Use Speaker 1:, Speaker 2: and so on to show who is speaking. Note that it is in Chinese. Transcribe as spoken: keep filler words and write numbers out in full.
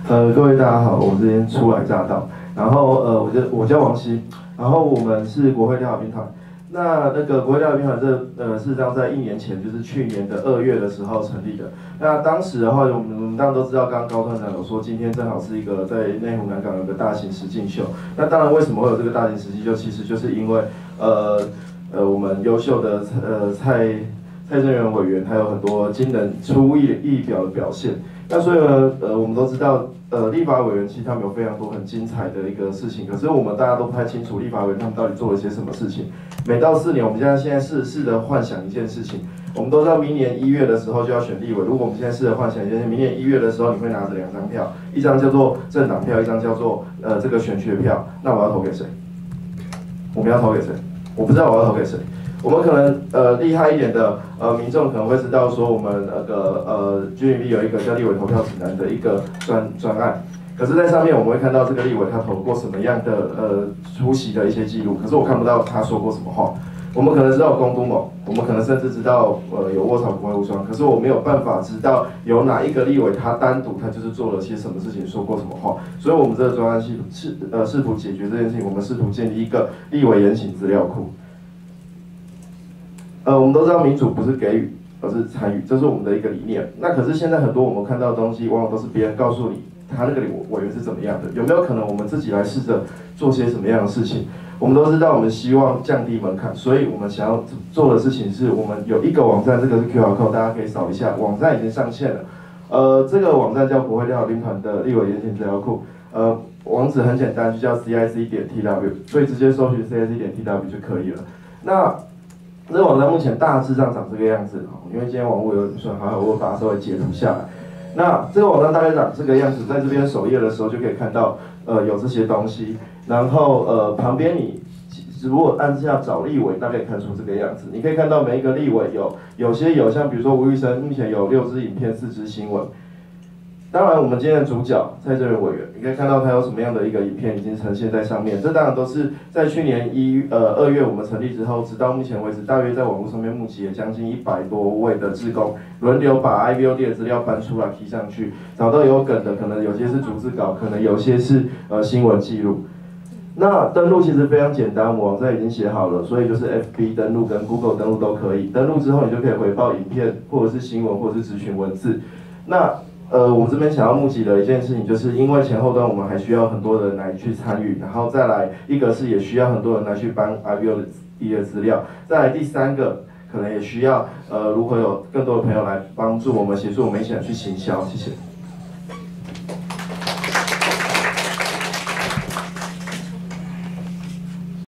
Speaker 1: 呃，各位大家好，我今天初来乍到，然后呃，我叫我叫王希，然后我们是国会调查兵团。那那个国会调查兵团这呃，事实上在一年前，就是去年的二月的时候成立的。那当时的话，我们我们当然都知道，刚刚高团长有说，今天正好是一个在内湖南港有个大型实境秀。那当然，为什么会有这个大型实境秀？其实就是因为呃呃，我们优秀的呃蔡蔡正元委员，他有很多惊人出意意表的表现。那所以呢，呃，我们都知道，呃，立法委员其实他们有非常多很精彩的一个事情，可是我们大家都不太清楚立法委员他们到底做了些什么事情。每到四年，我们现在现在试试着幻想一件事情，我们都知道明年一月的时候就要选立委，如果我们现在试着幻想一件事，明年一月的时候你会拿着两张票，一张叫做政党票，一张叫做呃这个选区票，那我要投给谁？我们要投给谁？我不知道我要投给谁。我们可能呃厉害一点的呃民众可能会知道说，我们那个呃 G M B 有一个叫立委投票指南的一个专专案，可是，在上面我们会看到这个立委他投过什么样的呃出席的一些记录，可是我看不到他说过什么话。我们可能知道公都盟，我们可能甚至知道呃有卧槽国会无双，可是我没有办法知道有哪一个立委他单独他就是做了些什么事情，说过什么话。所以，我们这个专案系试呃试图解决这件事情，我们试图建立一个立委言行资料库。呃，我们都知道民主不是给予，而是参与，这是我们的一个理念。那可是现在很多我们看到的东西，往往都是别人告诉你他那个委员是怎么样的，有没有可能我们自己来试着做些什么样的事情？我们都知道，我们希望降低门槛，所以我们想要做的事情是，我们有一个网站，这个是 Q R code， 大家可以扫一下，网站已经上线了。呃，这个网站叫国会调查兵团的立委言行资料库，呃，网址很简单，就叫 C I C 点 T W， 所以直接搜寻 C I C 点 T W 就可以了。那这个网站目前大致上长这个样子，因为今天网络有点顺，还好我把它稍微截图下来。那这个网站大概长这个样子，在这边首页的时候就可以看到，呃，有这些东西。然后呃，旁边你如果按下找立委，大概看出这个样子。你可以看到每一个立委有有些有像比如说吴育生，目前有六支影片、四支新闻。当然，我们今天的主角蔡正元委员，你可以看到他有什么样的一个影片已经呈现在上面。这当然都是在去年一呃二月我们成立之后，直到目前为止，大约在网络上面募集了将近一百多位的志工，轮流把 I V O D 的资料搬出来提上去，找到有梗的，可能有些是逐字稿，可能有些是呃新闻记录。那登录其实非常简单，我们网站已经写好了，所以就是 F B 登录跟 Google 登录都可以。登录之后，你就可以回报影片，或者是新闻，或者是咨询文字。那呃，我们这边想要募集的一件事情，就是因为前后端我们还需要很多人来去参与，然后再来一个是也需要很多人来去搬 I V O D 的资料，再来第三个可能也需要呃，如果有更多的朋友来帮助我们协助我们一起来去行销，谢谢。